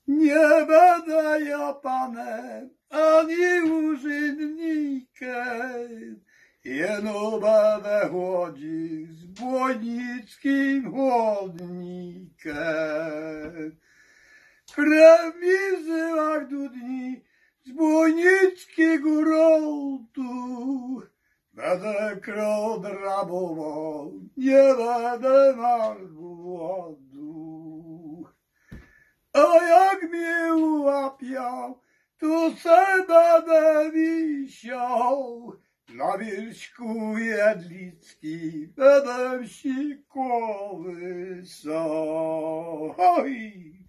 Nie będę ja panem, ani urzędnikiem, jeno będę chodził z błonickim chodnikiem. Krew mi w żyłach dudni z błonickiego rodu, będę krok drabował, nie będę marł głodu. A jak mnie ułapiał, to se będę wisiał. Na wierzchu jedlickim będę sikowy sam.